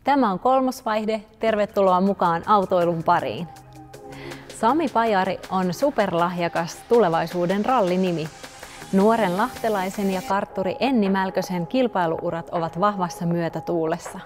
Tämä on kolmas vaihde. Tervetuloa mukaan autoilun pariin. Sami Pajari on superlahjakas tulevaisuuden rallinimi. Nuoren lahtelaisen ja kartturi Enni Mälkösen kilpailuurat ovat vahvassa myötätuulessa.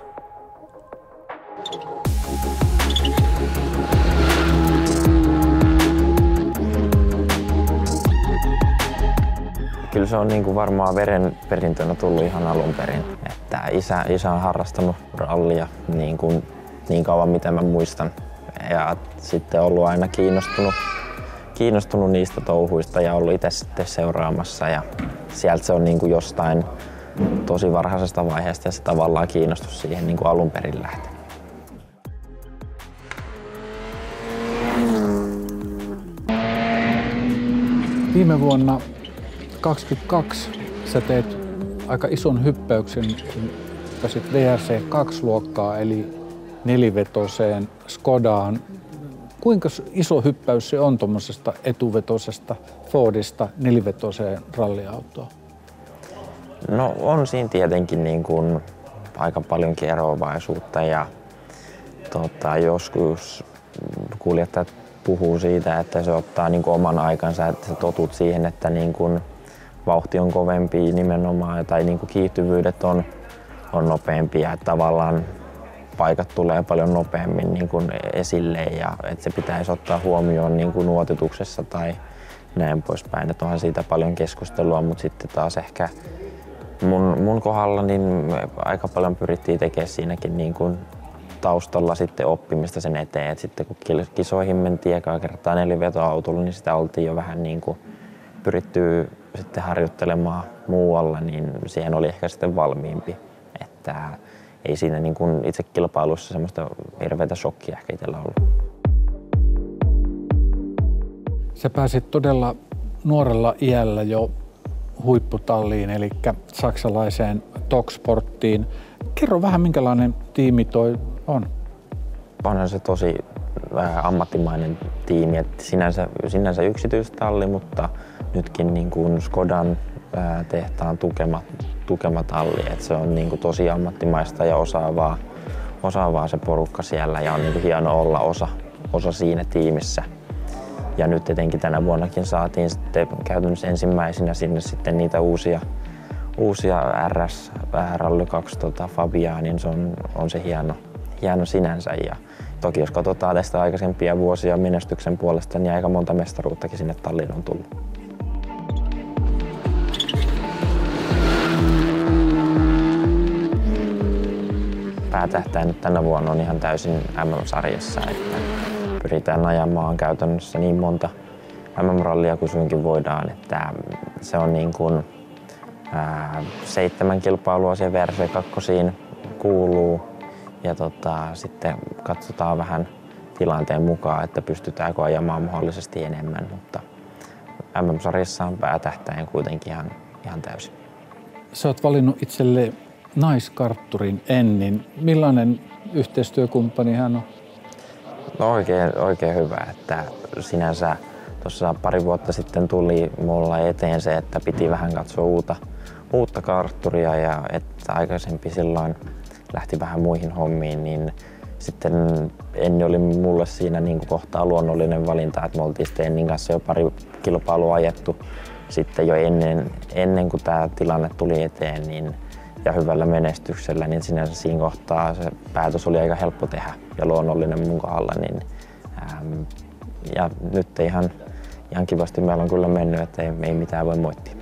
Kyllä se on niin kuin varmaan verenperintönä tullut ihan alun perin. Että isä on harrastanut rallia niin kauan mitä mä muistan. Ja sitten ollut aina kiinnostunut niistä touhuista ja ollut itse sitten seuraamassa. Ja sieltä se on niin kuin jostain tosi varhaisesta vaiheesta ja se tavallaan kiinnostus siihen niin kuin alun perin lähti. Viime vuonna 2022 sä teet aika ison hyppäyksen, kun pääsit WRC 2-luokkaa eli nelivetoseen Skodaan. Kuinka iso hyppäys se on tuommoisesta etuvetosesta Fordista nelivetoseen ralliautoon? No on siinä tietenkin niin kuin aika paljonkin eroavaisuutta ja joskus kuljettajat puhuu siitä, että se ottaa niin kuin oman aikansa, että sä totut siihen, että niin kuin vauhti on kovempi nimenomaan tai niin kuin kiihtyvyydet on nopeampia, että tavallaan paikat tulee paljon nopeammin niin kuin esille ja että se pitäisi ottaa huomioon niin kuin nuotituksessa tai näin poispäin. Että onhan siitä paljon keskustelua, mutta sitten taas ehkä mun kohdalla niin aika paljon pyrittiin tekemään siinäkin niin kuin taustalla sitten oppimista sen eteen. Että sitten kun kisoihin mentiin ekaa kertaa nelivetoautolla, niin sitä oltiin jo vähän niin kuin pyritty sitten harjoittelemaan muualla, niin siihen oli ehkä sitten valmiimpi. Että ei siinä niin kuin itse kilpailussa semmoista hirveätä shokkia ehkä itsellä ollut. Sä pääsit todella nuorella iällä jo huipputalliin, eli saksalaiseen Toksporttiin. Kerro vähän, minkälainen tiimi toi on? Onhan se tosi ammattimainen tiimi, että sinänsä yksityistalli, mutta nytkin niin kuin Skodan tehtaan tukema talli, että se on niin kuin tosi ammattimaista ja osaavaa se porukka siellä ja on niin kuin hieno olla osa siinä tiimissä. Ja nyt etenkin tänä vuonnakin saatiin sitten käytännössä ensimmäisenä sinne sitten niitä uusia RS Rally 2 Fabiaa, niin se on se hieno sinänsä. Ja toki jos katsotaan tästä aikaisempia vuosia menestyksen puolesta, niin aika monta mestaruuttakin sinne talliin on tullut. Päätähtäin nyt tänä vuonna on ihan täysin MM-sarjassa, että pyritään ajamaan käytännössä niin monta MM-rallia kuin suinkin voidaan, että se on niin kuin 7 kilpailua siihen WRC 2 kuuluu ja sitten katsotaan vähän tilanteen mukaan, että pystytäänkö ajamaan mahdollisesti enemmän, mutta MM-sarjassa on päätähtäin kuitenkin ihan täysin. Sä oot valinnut itselle naiskartturin Ennin. Millainen yhteistyökumppani hän on? No oikein hyvä, että sinänsä tuossa pari vuotta sitten tuli mulla eteen se, että piti vähän katsoa uutta kartturia ja että aikaisempi silloin lähti vähän muihin hommiin, niin sitten Enni oli mulle siinä niin kuin kohtaa luonnollinen valinta, että me oltiin sitten Ennin kanssa jo pari kilpailua ajettu sitten jo ennen kuin tämä tilanne tuli eteen niin, ja hyvällä menestyksellä, niin sinänsä siinä kohtaa se päätös oli aika helppo tehdä ja luonnollinen mun kohdalla. Niin, ja nyt ihan kivasti meillä on kyllä mennyt, että ei mitään voi moittia.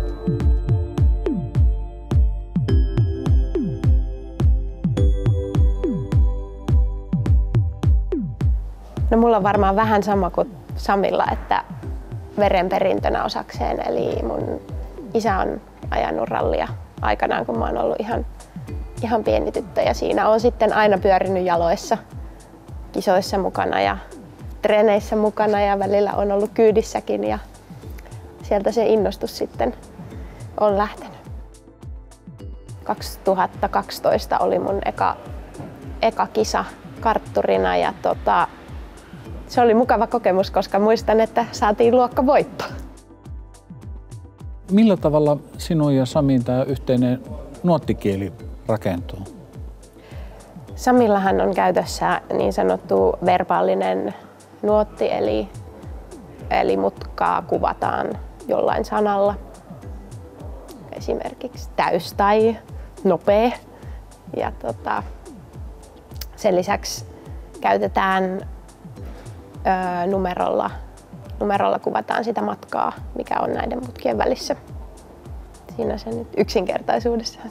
No mulla on varmaan vähän sama kuin Samilla, että verenperintönä osakseen. Eli mun isä on ajanut rallia aikanaan, kun mä oon ollut ihan pieni tyttö. Ja siinä on sitten aina pyörinyt jaloissa, kisoissa mukana ja treeneissä mukana ja välillä on ollut kyydissäkin. Ja sieltä se innostus sitten on lähtenyt. 2012 oli mun eka kisa kartturina ja se oli mukava kokemus, koska muistan, että saatiin luokkavoitto. Millä tavalla sinun ja Samin tämä yhteinen nuottikieli rakentuu? Samillahan on käytössä niin sanottu verbaalinen nuotti, eli mutkaa kuvataan jollain sanalla. Esimerkiksi täys tai nopea. Ja sen lisäksi käytetään numerolla kuvataan sitä matkaa, mikä on näiden mutkien välissä. Siinä se nyt yksinkertaisuudessaan.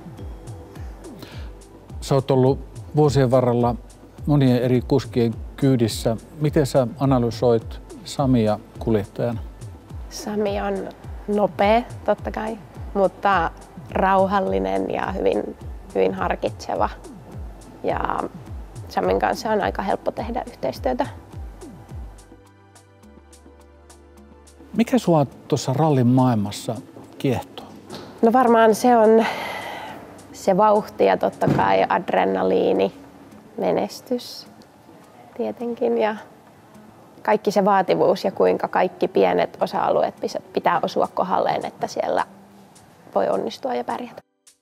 Sä oot ollut vuosien varrella monien eri kuskien kyydissä. Miten sä analysoit Samia kuljettajana? Sami on nopea totta kai, mutta rauhallinen ja hyvin harkitseva. Ja Samin kanssa on aika helppo tehdä yhteistyötä. Mikä sua tuossa rallin maailmassa kiehtoo? No varmaan se on se vauhti ja totta kai adrenaliini, menestys tietenkin ja kaikki se vaativuus ja kuinka kaikki pienet osa-alueet pitää osua kohdalleen, että siellä voi onnistua ja pärjätä.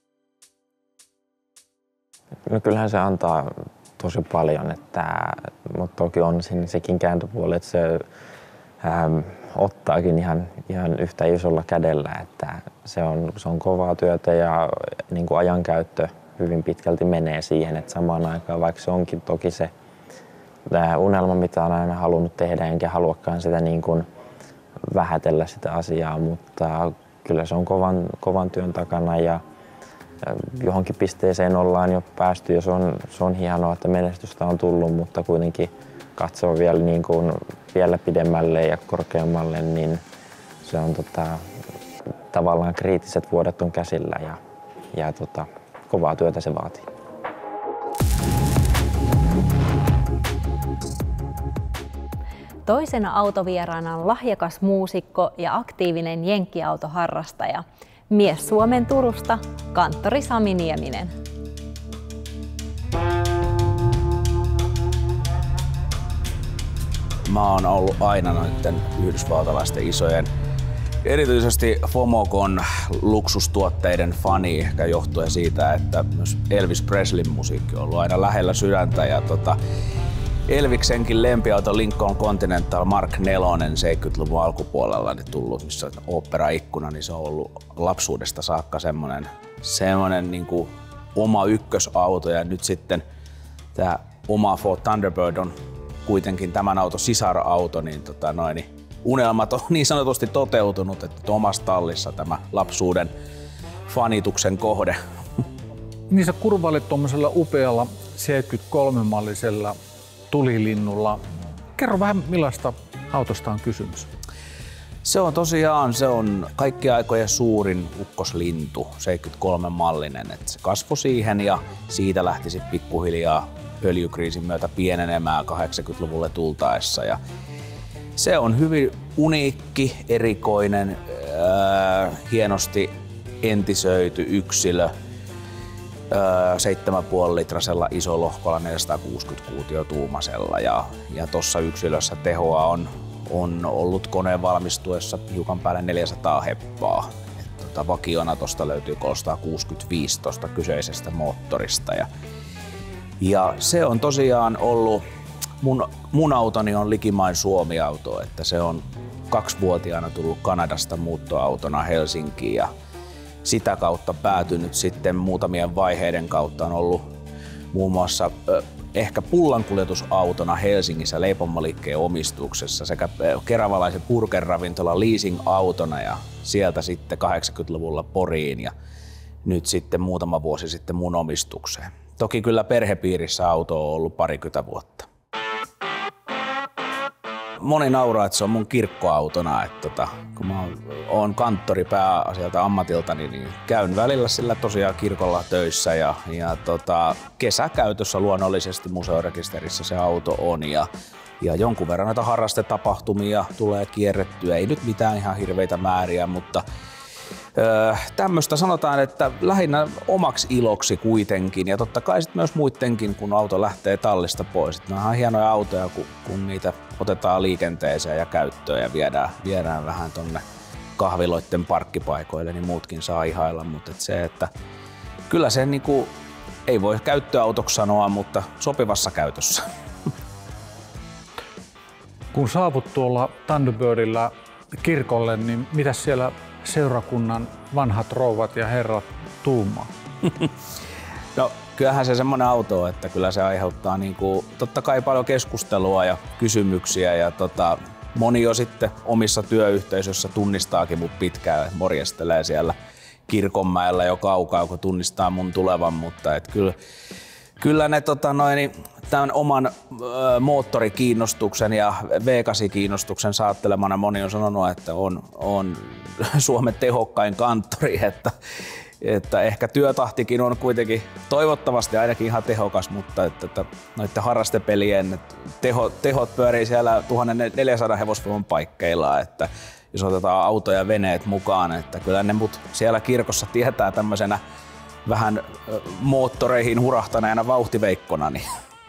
No kyllähän se antaa tosi paljon, mutta toki on siinä sekin kääntöpuoli, että se ottaakin ihan yhtä isolla kädellä, että se on kovaa työtä ja niin kuin ajankäyttö hyvin pitkälti menee siihen, että samaan aikaan, vaikka se onkin toki se unelma, mitä olen aina halunnut tehdä, enkä haluakaan sitä niin kuin vähätellä sitä asiaa, mutta kyllä se on kovan työn takana ja johonkin pisteeseen ollaan jo päästy ja se on hienoa, että menestystä on tullut, mutta kuitenkin katsoo vielä, niin kuin, vielä pidemmälle ja korkeammalle, niin se on tavallaan kriittiset vuodet on käsillä ja kovaa työtä se vaatii. Toisena autovieraana on lahjakas muusikko ja aktiivinen jenkkiautoharrastaja, mies Suomen Turusta, kanttori Sami Nieminen. Mä oon ollut aina noiden yhdysvaltalaisten isojen, erityisesti Fomokon luksustuotteiden fani, ehkä johtuen siitä, että myös Elvis Presleyn musiikki on ollut aina lähellä sydäntä. Ja Elviksenkin lempiauto Lincoln Continental Mark 4 70-luvun alkupuolella tullut, missä on ooperaikkuna, niin se on ollut lapsuudesta saakka semmoinen niin kuin oma ykkösauto. Ja nyt sitten tämä oma Ford Thunderbird on kuitenkin tämän auton sisarauto, niin, unelmat on niin sanotusti toteutunut, että omassa tallissa tämä lapsuuden fanituksen kohde. Niin sä kurvailet tuommoisella upealla 73-mallisella tulilinnulla. Kerro vähän, millaista autosta on kysymys? Se on kaikki aikojen suurin ukkoslintu, 73-mallinen. Et se kasvoi siihen ja siitä lähti sitten pikkuhiljaa öljykriisin myötä pienenemään 80-luvulle tultaessa. Ja se on hyvin uniikki, erikoinen, hienosti entisöity yksilö. 7,5 litrasella isolohkolla 460 kuutiotuumasella ja tuossa yksilössä tehoa on ollut koneen valmistuessa hiukan päälle 400 heppaa. Vakiona tuosta löytyy 365 tuosta kyseisestä moottorista. Ja se on tosiaan ollut, mun autoni on likimain Suomi-auto, että se on 2-vuotiaana tullut Kanadasta muuttoautona Helsinkiin ja sitä kautta päätynyt sitten muutamien vaiheiden kautta on ollut muun muassa ehkä pullankuljetusautona Helsingissä leipomoliikkeen omistuksessa sekä keravalaisen burgerravintolan leasing-autona ja sieltä sitten 80-luvulla Poriin ja nyt sitten muutama vuosi sitten mun omistukseen. Toki kyllä perhepiirissä auto on ollut 20 vuotta. Moni nauraa, että se on mun kirkkoautona, että kun mä oon kanttori pääasialta ammatiltani, niin käyn välillä sillä tosiaan kirkolla töissä ja kesäkäytössä luonnollisesti museorekisterissä se auto on ja jonkun verran näitä harrastetapahtumia tulee kierrettyä, ei nyt mitään ihan hirveitä määriä, mutta tämmöistä sanotaan, että lähinnä omaksi iloksi kuitenkin ja totta kai sitten myös muidenkin, kun auto lähtee tallista pois. Ne on ihan hienoja autoja, kun niitä otetaan liikenteeseen ja käyttöön ja viedään vähän tonne kahviloitten parkkipaikoille, niin muutkin saa ihailla, mutta se, että kyllä se niinku ei voi käyttöautoksi sanoa, mutta sopivassa käytössä. Kun saavut tuolla Thunderbirdillä kirkolle, niin mitä siellä seurakunnan vanhat rouvat ja herrat tuumaa? No kyllähän se semmoinen auto on, että kyllä se aiheuttaa niinku, totta kai paljon keskustelua ja kysymyksiä ja moni jo sitten omissa työyhteisöissä tunnistaakin mut pitkään, morjestelee siellä Kirkonmäellä jo kaukaa, kun tunnistaa mun tulevan, mutta et kyllä ne tämän oman moottorikiinnostuksen ja V8-kiinnostuksen saattelemana moni on sanonut, että on Suomen tehokkain kanttori, että ehkä työtahtikin on kuitenkin toivottavasti ainakin ihan tehokas, mutta että noiden harrastepelien tehot pyörii siellä 1400 hevosvoiman paikkeilla, että jos otetaan auto ja veneet mukaan, että kyllä ne mut siellä kirkossa tietää tämmöisenä vähän moottoreihin hurahtaneena vauhtiveikkona. Niin.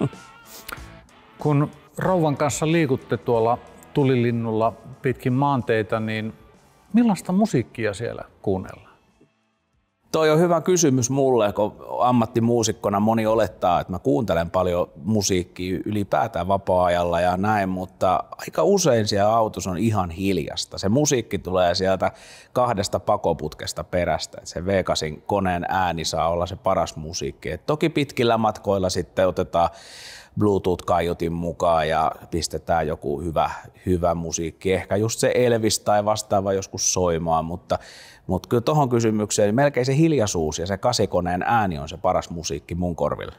Kun rouvan kanssa liikutte tuolla tulilinnulla pitkin maanteita, niin millaista musiikkia siellä kuunnellaan? Toi on hyvä kysymys mulle, kun ammattimuusikkona moni olettaa, että mä kuuntelen paljon musiikkia ylipäätään vapaa-ajalla ja näin, mutta aika usein siellä autossa on ihan hiljasta. Se musiikki tulee sieltä 2 pakoputkesta perästä, että se V8 koneen ääni saa olla se paras musiikki. Et toki pitkillä matkoilla sitten otetaan Bluetooth-kaiutin mukaan ja pistetään joku hyvä musiikki, ehkä just se Elvis tai vastaava joskus soimaan, mutta kyllä tohon kysymykseen niin melkein se hiljaisuus ja se 8-koneen ääni on se paras musiikki mun korville.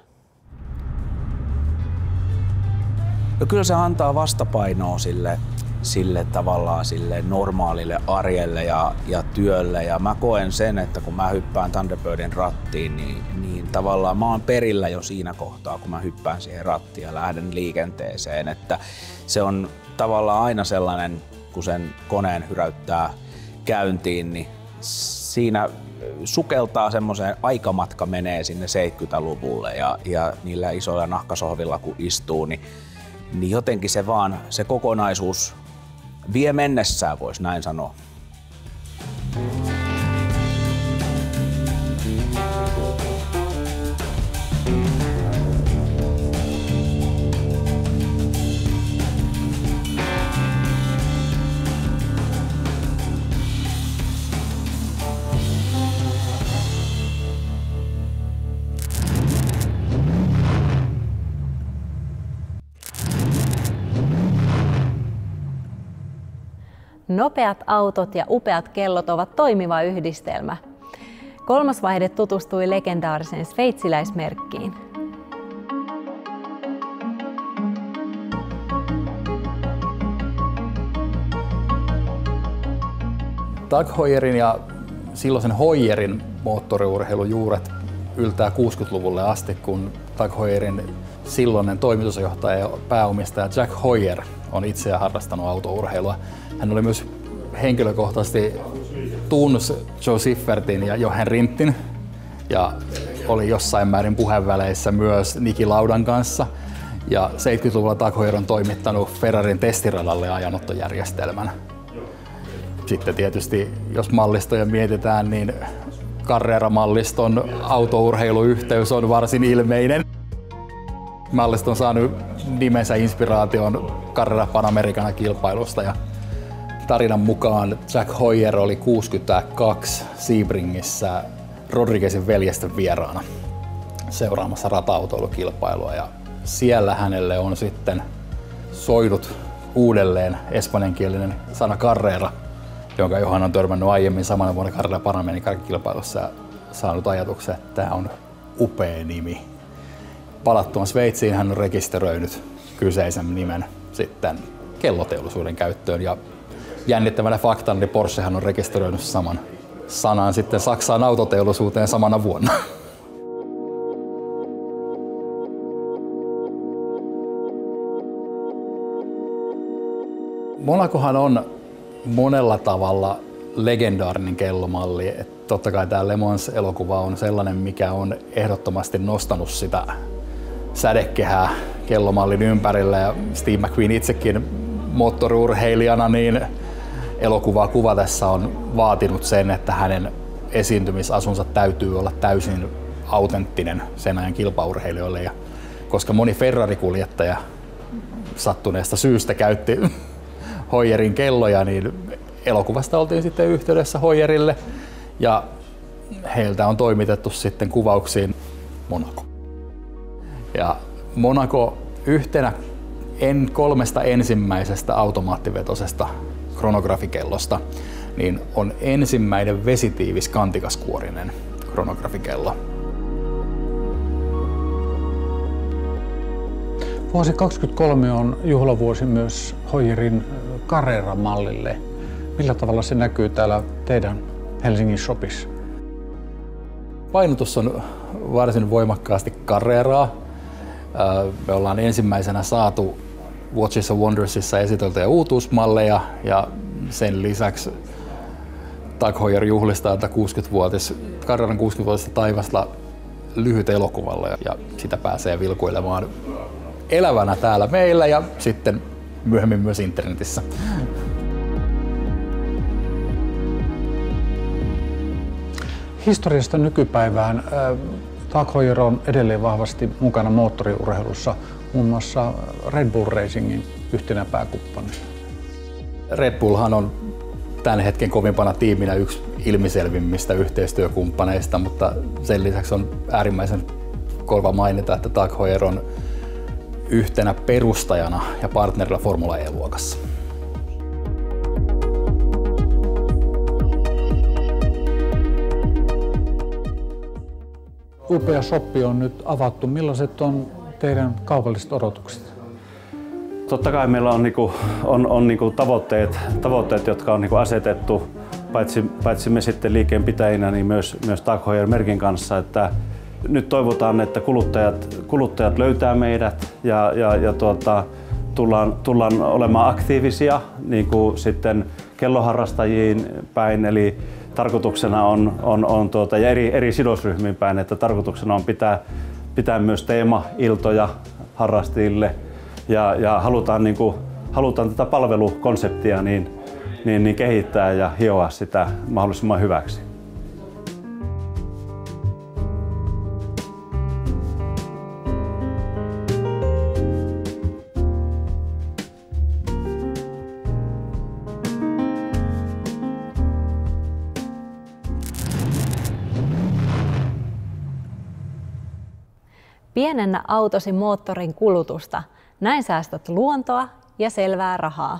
Ja kyllä se antaa vastapainoa sille tavallaan sille normaalille arjelle ja työlle ja mä koen sen, että kun mä hyppään Thunderbirdin rattiin, niin tavallaan mä oon perillä jo siinä kohtaa, kun mä hyppään siihen rattiin ja lähden liikenteeseen, että se on tavallaan aina sellainen, kun sen koneen hyräyttää käyntiin, niin siinä sukeltaa semmoiseen, aikamatka menee sinne 70-luvulle ja niillä isoilla nahkasohvilla kun istuu, niin jotenkin se kokonaisuus vie mennessään, voisi näin sanoa. Nopeat autot ja upeat kellot ovat toimiva yhdistelmä. Kolmas vaihde tutustui legendaariseen sveitsiläismerkkiin. Tag Heuerin ja silloisen Heuerin moottoriurheilun juuret yltää 60-luvulle asti, kun Tag Heuerin silloinen toimitusjohtaja ja pääomistaja Jack Heuer on itse harrastanut autourheilua. Hän oli myös henkilökohtaisesti tunsi Joe Siffertin ja Jochen Rinttin ja oli jossain määrin puheenväleissä myös Niki Laudan kanssa. Ja 70-luvulla Tag Heuer on toimittanut Ferrarin testiradalle ajanottojärjestelmän. Sitten tietysti, jos mallistoja mietitään, niin Carrera-malliston autourheiluyhteys on varsin ilmeinen. Mallisto on saanut nimensä inspiraation Carrera Panamericana -kilpailusta ja tarinan mukaan Jack Heuer oli 62 Sebringissä Rodriguezin veljesten vieraana seuraamassa rata-autoilukilpailua ja siellä hänelle on sitten soinut uudelleen espanjankielinen sana Carrera, jonka Johan on törmännyt aiemmin samana vuonna Carrera Panamericana -kilpailussa ja saanut ajatuksen, että tämä on upea nimi. Palattuaan Sveitsiin hän on rekisteröinyt kyseisen nimen sitten kelloteollisuuden käyttöön ja jännittävänä faktana, niin Porschehan on rekisteröinyt saman sanan sitten Saksaan autoteollisuuteen samana vuonna. Monacohan on monella tavalla legendaarinen kellomalli. Et totta kai tämä Le Mans-elokuva on sellainen, mikä on ehdottomasti nostanut sitä sädekehää kellomallin ympärille. Ja Steve McQueen itsekin moottoriurheilijana niin elokuvaa kuvatessa on vaatinut sen, että hänen esiintymisasunsa täytyy olla täysin autenttinen sen ajan kilpaurheilijoille. Ja koska moni Ferrari-kuljettaja sattuneesta syystä käytti Hoyerin kelloja, niin elokuvasta oltiin sitten yhteydessä Hoyerille ja heiltä on toimitettu sitten kuvauksiin Monaco. Ja Monaco yhtenä 3 ensimmäisestä automaattivetosesta kronografikellosta niin on ensimmäinen vesitiivis kantikaskuorinen kronografikello. Vuosi 2023 on juhlavuosi myös Hoyerin Carrera-mallille. Millä tavalla se näkyy täällä teidän Helsingin shopissa? Painotus on varsin voimakkaasti Carreraa. Me ollaan ensimmäisenä saatu Watches and Wondersissa esiteltyjä uutuusmalleja ja sen lisäksi Tag Heuer juhlistaa tätä Carreran 60-vuotista taivasta lyhyt elokuvalla ja sitä pääsee vilkuilemaan elävänä täällä meillä ja sitten myöhemmin myös internetissä. Historiasta nykypäivään Tag Heuer on edelleen vahvasti mukana moottoriurheilussa, muun muassa Red Bull Racingin yhtenä pääkumppanina. Red Bullhan on tämän hetken kovimpana tiiminä yksi ilmiselvimmistä yhteistyökumppaneista, mutta sen lisäksi on äärimmäisen kova mainita, että Tag Heuer on yhtenä perustajana ja partnerilla Formula E-luokassa. Upea shoppi on nyt avattu. Millaiset on teidän kaupalliset odotukset? Totta kai meillä on tavoitteet, jotka on asetettu paitsi me sitten liikeenpitäjinä, niin myös Tag Heuer merkin kanssa, että nyt toivotaan, että kuluttajat löytää meidät ja tullaan olemaan aktiivisia niin kuin sitten kelloharrastajiin päin, eli tarkoituksena on ja eri sidosryhmiin päin, että tarkoituksena on pitää myös teemailtoja harrastajille ja halutaan tätä palvelukonseptia niin kehittää ja hioa sitä mahdollisimman hyväksi. Pienennä autosi moottorin kulutusta. Näin säästät luontoa ja selvää rahaa.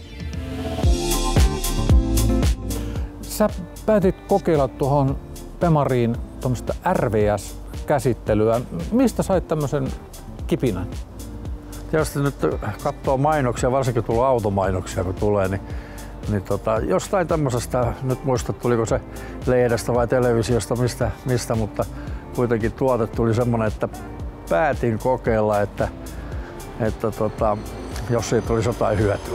Sä päätit kokeilla tuohon Bemariin tuommoista RVS-käsittelyä. Mistä sait tämmöisen kipinän? Jos nyt katsoo mainoksia, varsinkin tulee automainoksia kun tulee, niin jostain tämmöisestä, nyt muista tuliko se lehdestä vai televisiosta, mistä, mutta kuitenkin tuote tuli semmoinen, että päätin kokeilla, että jos siitä olisi jotain hyötyä.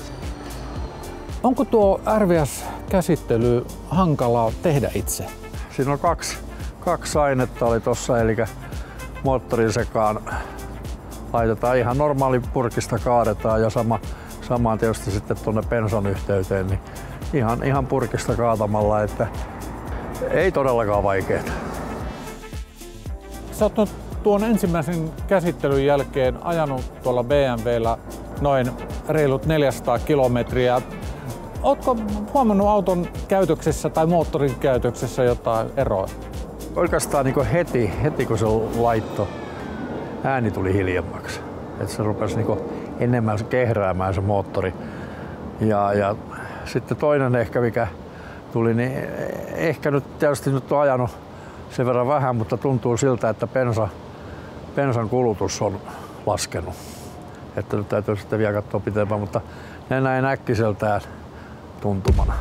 Onko tuo RVS-käsittely hankalaa tehdä itse? Siinä on kaksi ainetta oli tossa, eli moottorin sekaan laitetaan ihan normaali purkista, kaadetaan ja samaan tietysti sitten tuonne bensan yhteyteen, niin ihan purkista kaatamalla, että ei todellakaan vaikeeta. Sä oot nyt tuon ensimmäisen käsittelyn jälkeen ajanut tuolla BMW:llä noin reilut 400 kilometriä. Ootko huomannut auton käytöksessä tai moottorin käytöksessä jotain eroa? Oikeastaan niin heti kun se laitto, ääni tuli hiljemmaksi. Että se rupesi niin enemmän kehräämään se moottori. Ja sitten toinen ehkä mikä tuli, niin ehkä nyt tietysti nyt on ajanut sen verran vähän, mutta tuntuu siltä, että bensan kulutus on laskenut. Että nyt täytyy sitten vielä katsoa pitempään, mutta ne näin äkkiseltään tuntumana.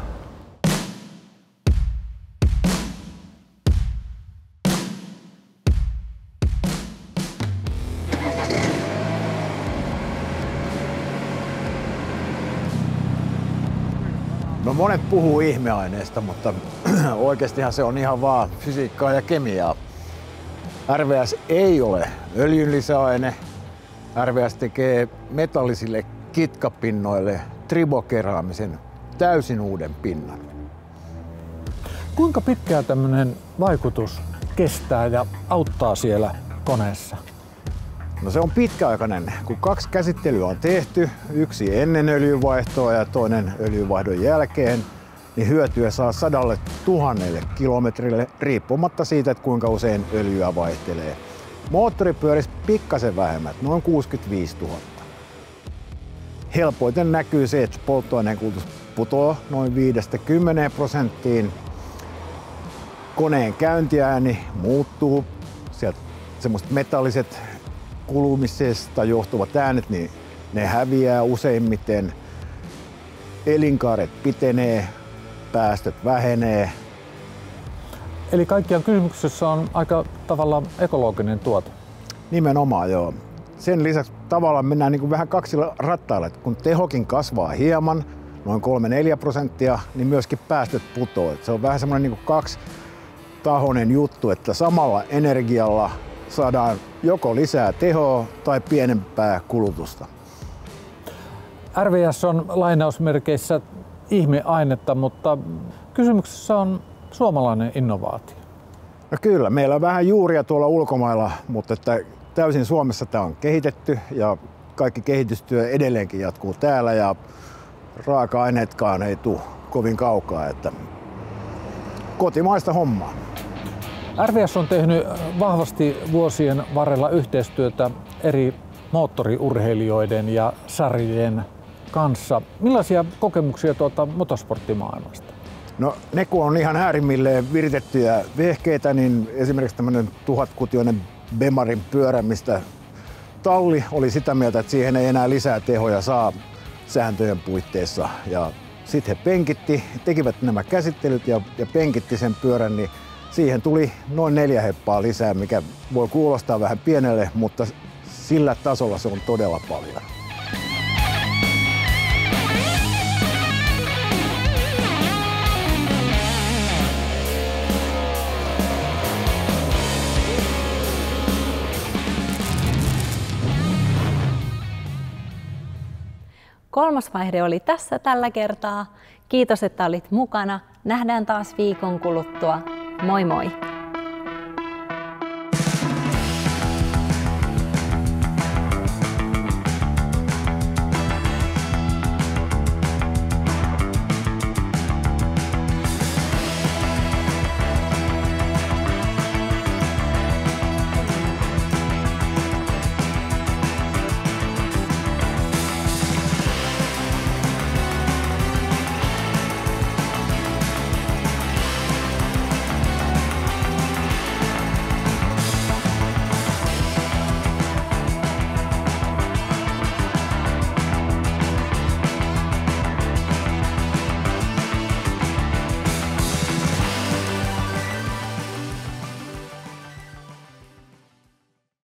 No monet puhuu ihmeaineista, mutta oikeastihan se on ihan vaan fysiikkaa ja kemiaa. RVS ei ole öljyn lisäaine. RVS tekee metallisille kitkapinnoille tribokeraamisen täysin uuden pinnan. Kuinka pitkään tämmöinen vaikutus kestää ja auttaa siellä koneessa? No se on pitkäaikainen, kun 2 käsittelyä on tehty, yksi ennen öljyvaihtoa ja toinen öljyvaihdon jälkeen, niin hyötyä saa 100 000 kilometrille riippumatta siitä, että kuinka usein öljyä vaihtelee. Moottori pyörisi pikkasen vähemmän, noin 65 000. Helpoiten näkyy se, että polttoaineen kulutus putoaa noin 5–10%. Koneen käyntiääni muuttuu, sieltä semmoiset metalliset kulumisesta johtuvat äänet, niin ne häviää useimmiten. Elinkaaret pitenee, päästöt vähenee. Eli kaikkiaan kysymyksessä on aika tavalla ekologinen tuote. Nimenomaan joo. Sen lisäksi tavallaan mennään niin kuin vähän kaksilla rattailla, että kun tehokin kasvaa hieman, noin 3–4%, niin myöskin päästöt putoaa. Se on vähän semmoinen niin kuin 2-tahoinen juttu, että samalla energialla saadaan joko lisää tehoa tai pienempää kulutusta. RVS on lainausmerkeissä ihmeainetta, mutta kysymyksessä on suomalainen innovaatio. No kyllä, meillä on vähän juuria tuolla ulkomailla, mutta että täysin Suomessa tämä on kehitetty ja kaikki kehitystyö edelleenkin jatkuu täällä ja raaka-aineetkaan ei tule kovin kaukaa, että kotimaista hommaa. RVS on tehnyt vahvasti vuosien varrella yhteistyötä eri moottoriurheilijoiden ja sarjien kanssa. Millaisia kokemuksia tuolta motosporttimaailmasta? No ne kun on ihan äärimmilleen viritettyjä vehkeitä, niin esimerkiksi tämmöinen 1000-kutioinen Bemarin pyörä, mistä talli oli sitä mieltä, että siihen ei enää lisää tehoja saa sääntöjen puitteissa. Ja sitten he tekivät nämä käsittelyt ja penkitti sen pyörän, niin siihen tuli noin 4 heppaa lisää, mikä voi kuulostaa vähän pienelle, mutta sillä tasolla se on todella paljon. Kolmas vaihde oli tässä tällä kertaa. Kiitos, että olit mukana. Nähdään taas viikon kuluttua. Moi moi!